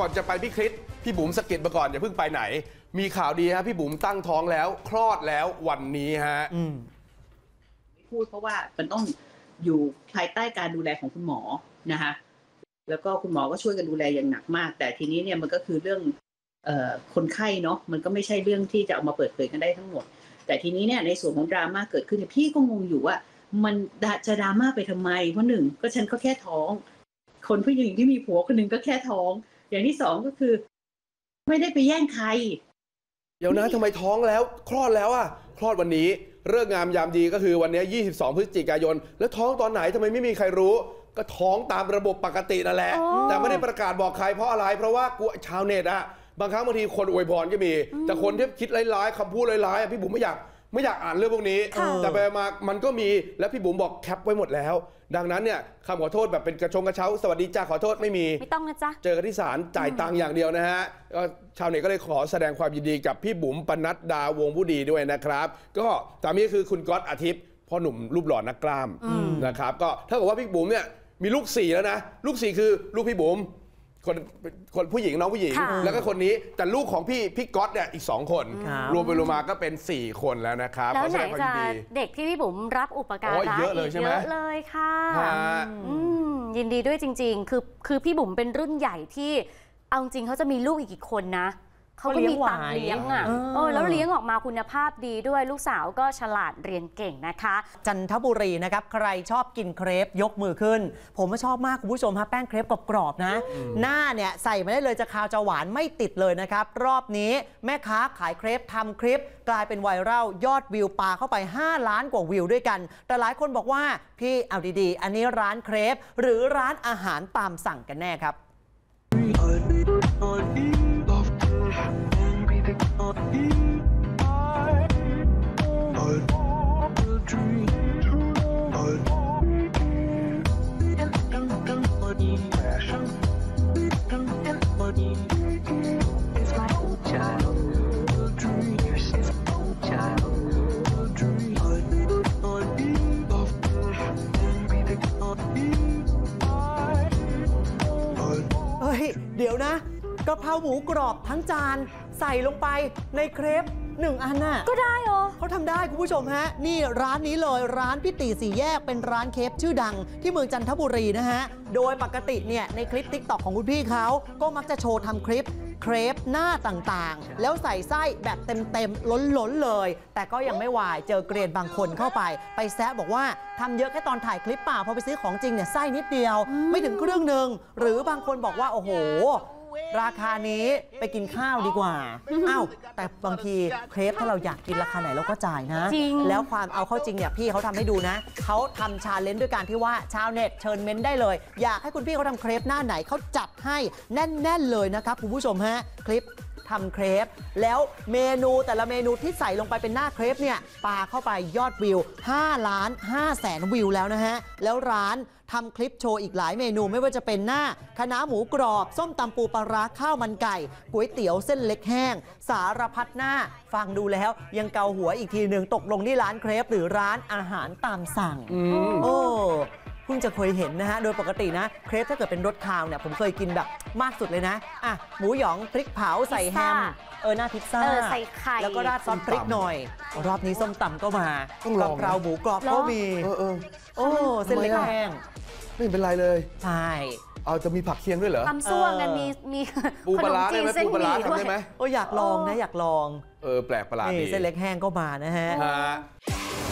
ก่อนจะไปพี่คริสพี่บุ๋มสะกิดมาก่อนอย่าเพิ่งไปไหนมีข่าวดีฮะพี่บุ๋มตั้งท้องแล้วคลอดแล้ววันนี้ฮะพูดเพราะว่ามันต้องอยู่ภายใต้การดูแลของคุณหมอนะคะแล้วก็คุณหมอก็ช่วยกันดูแลอย่างหนักมากแต่ทีนี้เนี่ยมันก็คือเรื่องคนไข้เนาะมันก็ไม่ใช่เรื่องที่จะเอามาเปิดเผยกันได้ทั้งหมดแต่ทีนี้เนี่ยในส่วนของดราม่าเกิดขึ้นพี่ก็งงอยู่ว่ามันจะดราม่าไปทำไมเพราะหนึ่งก็ฉันก็แค่ท้องคนผู้หญิงที่มีผัวคนหนึ่งก็แค่ท้องอย่างที่สองก็คือไม่ได้ไปแย่งใครเดี๋ยวนะทำไมท้องแล้วคลอดแล้วอะคลอดวันนี้เรื่องงามยามดีก็คือวันนี้22 พฤศจิกายนแล้วท้องตอนไหนทำไมไม่มีใครรู้ก็ท้องตามระบบปกตินั่นแหละแต่ไม่ได้ประกาศบอกใครเพราะอะไรเพราะว่ากลัวชาวเน็ตอะบางครั้งบางทีคนอวยพรก็มีแต่คนที่คิดร้ายๆคำพูดร้ายๆพี่บุ๋มไม่อยากอ่านเรื่องพวกนี้แต่ไปมามันก็มีแล้วพี่บุ๋มบอกแคปไว้หมดแล้วดังนั้นเนี่ยคำขอโทษแบบเป็นกระเช้าสวัสดีจ้าขอโทษไม่ต้องนะจ๊ะเจอกันที่ศาลจ่ายตังค์อย่างเดียวนะฮะชาวเน็ตก็เลยขอแสดงความยินดีกับพี่บุ๋มปนัดดาวงผู้ดีด้วยนะครับก็สามีคือคุณก๊อตอาทิตย์พ่อหนุ่มรูปหล่อนักกล้ามนะครับก็ถ้าบอกว่าพี่บุ๋มเนี่ยมีลูก4แล้วนะลูก4คือลูกพี่บุ๋มคนผู้หญิงน้องผู้หญิงแล้วก็คนนี้แต่ลูกของพี่ก๊อตเนี่ยอีก2 คนรวมไปรวมมาก็เป็น4 คนแล้วนะครับแล้วไหนจะเด็กที่พี่บุ๋มรับอุปการะเยอะเลยใช่ไหมเยอะเลยค่ะยินดีด้วยจริงๆคือพี่บุ๋มเป็นรุ่นใหญ่ที่เอาจริงเขาจะมีลูกอีกกี่คนนะเขาก็มีตังเลี้ยงอ่ะแล้วเลี้ยงออกมาคุณภาพดีด้วยลูกสาวก็ฉลาดเรียนเก่งนะคะจันทบุรีนะครับใครชอบกินเครปยกมือขึ้นผมชอบมากคุณผู้ชมฮะแป้งเครปกรอบๆนะหน้าเนี่ยใส่มาได้เลยจะคาวจะหวานไม่ติดเลยนะครับรอบนี้แม่ค้าขายเครปทำคลิปกลายเป็นไวรัลยอดวิวปาเข้าไป5 ล้านกว่าวิวด้วยกันแต่หลายคนบอกว่าพี่เอาดีๆอันนี้ร้านเครปหรือร้านอาหารตามสั่งกันแน่ครับเดี๋ยวนะกะเพราหมูกรอบทั้งจานใส่ลงไปในเครป1 อันน่ะก็ได้เหรอเขาทำได้คุณผู้ชมฮะนี่ร้านนี้เลยร้านพี่ตี4 แยกเป็นร้านเครปชื่อดังที่เมืองจันทบุรีนะฮะโดยปกติเนี่ยในคลิป TikTok ของคุณพี่เขาก็มักจะโชว์ทำคลิปเครปหน้าต่างๆแล้วใส่ไส้แบบเต็มๆล้นๆเลยแต่ก็ยังไม่วายเจอเกรียนบางคนเข้าไปแซะบอกว่าทำเยอะแค่ตอนถ่ายคลิปเปล่าพอไปซื้อของจริงเนี่ยไส้นิดเดียวไม่ถึงครึ่งนึงหรือบางคนบอกว่าโอ้โหราคานี้ไปกินข้าวดีกว่าอ้าวแต่บางทีเครปถ้าเราอยากกินราคาไหนเราก็จ่ายนะแล้วความเอาเข้าจริงเนี่ยพี่เขาทำให้ดูนะเขาทำชาเลนจ์ด้วยการที่ว่าชาวเน็ตเชิญเม้นได้เลยอยากให้คุณพี่เขาทำเครปหน้าไหนเขาจัดให้แน่นๆเลยนะครับคุณผู้ชมฮะคลิปทำเครปแล้วเมนูแต่ละเมนูที่ใส่ลงไปเป็นหน้าเครปเนี่ยปาเข้าไปยอดวิว5,500,000 วิวแล้วนะฮะแล้วร้านทำคลิปโชว์อีกหลายเมนูไม่ว่าจะเป็นหน้าคะน้าหมูกรอบส้มตำปูปลาร้าข้าวมันไก่ก๋วยเตี๋ยวเส้นเล็กแห้งสารพัดหน้าฟังดูแล้วยังเกาหัวอีกทีหนึ่งตกลงที่ร้านเครปหรือร้านอาหารตามสั่งโอ้เพิ่งจะเคยเห็นนะฮะโดยปกตินะเครปถ้าเกิดเป็นรสคาวเนี่ยผมเคยกินแบบมากสุดเลยนะอ่ะหมูหยองพริกเผาใส่แฮมหน้าพิซซ่าใส่ไข่แล้วก็ราดซอสพริกหน่อยรอบนี้ส้มตำก็มากะเพราหมูกรอบก็มีโอ้เส้นเล็กแห้งไม่เป็นไรเลยใช่เอาจะมีผักเคียงด้วยเหรอตำซั่วกันมีปูปลาร้าได้ไหมปูปลาร้าทำได้ไหมอยากลองนะอยากลองแปลกประหลาดดีเส้นเล็กแห้งก็มานะฮะ